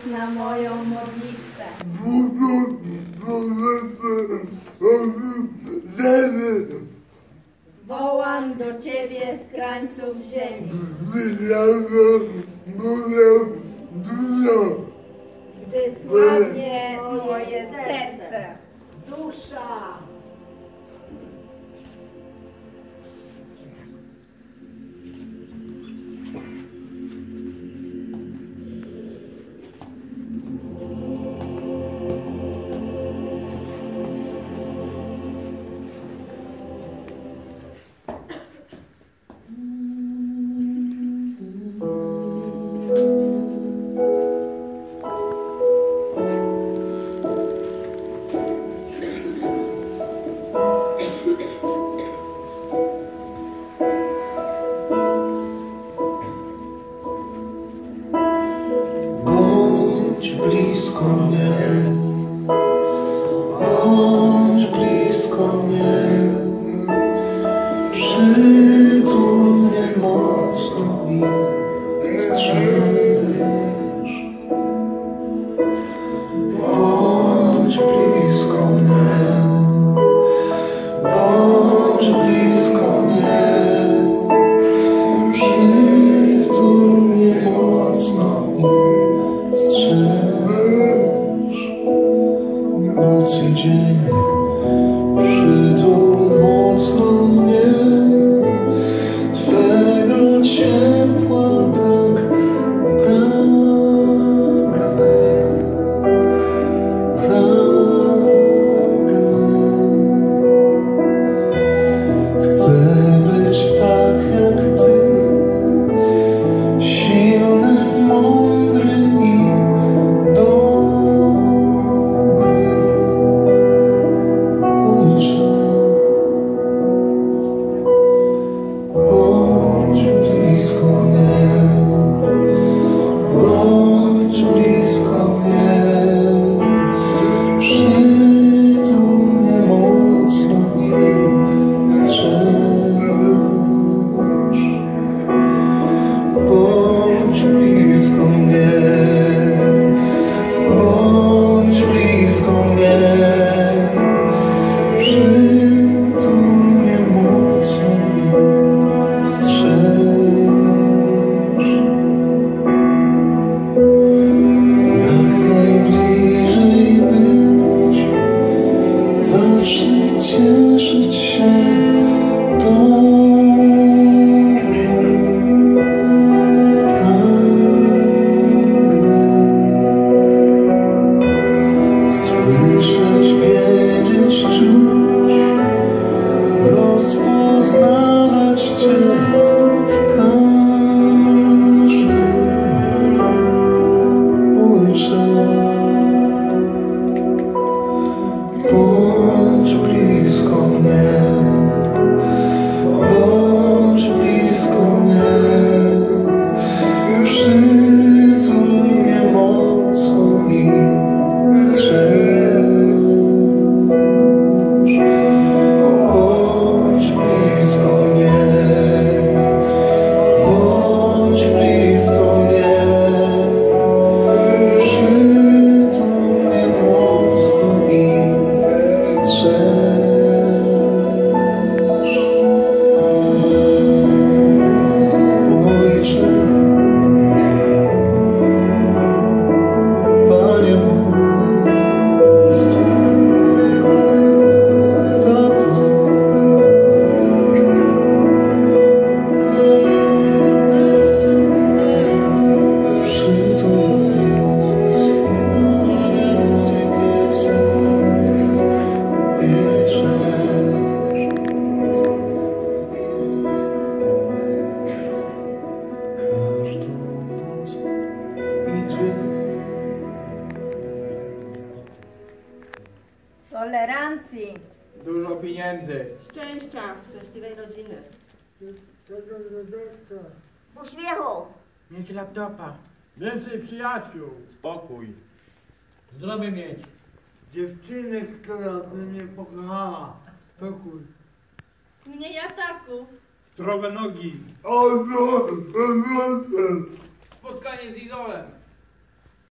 na moją modlitwę. Wołam do Ciebie z krańców ziemi. Gdy słabnie moje serce. Dusza. Bądź blisko mnie, bądź blisko mnie, przytul mnie mocno i strzeż. Bądź blisko mnie, bądź blisko mnie, przytul mnie mocno i strzeż. Noc i dzień, przytul mocno mnie, Twego ciepła tak pragnę, pragnę. Chcę być tak jak Ty, silny, mądry i dobry. Ojcze, bądź blisko mnie, bądź blisko mnie, przytul mnie mocno i strzeż. Bądź blisko mnie, bądź blisko mnie, przytul mnie mocno i strzeż. Jak najbliżej być, zawsze cieszyć się Tobą. Słyszeć, wiedzieć, czuć, rozpoznawać Cię w każdym. Ojcze, bądź blisko mnie, bądź blisko mnie, przytul mnie mocno i strzeż. Bądź blisko mnie, bądź blisko mnie, przytul mnie mocno i strzeż. Ojcze, Panie mój, Tolerancji. Dużo pieniędzy. Szczęścia. Szczęśliwej rodziny. Uśmiechu. Mieć laptopa. Więcej przyjaciół. Spokój. Zdrowie mieć. Dziewczyny, która by mnie pokochała. Pokój. Mniej ataków. Zdrowe nogi. O, no, Spotkanie z idolem.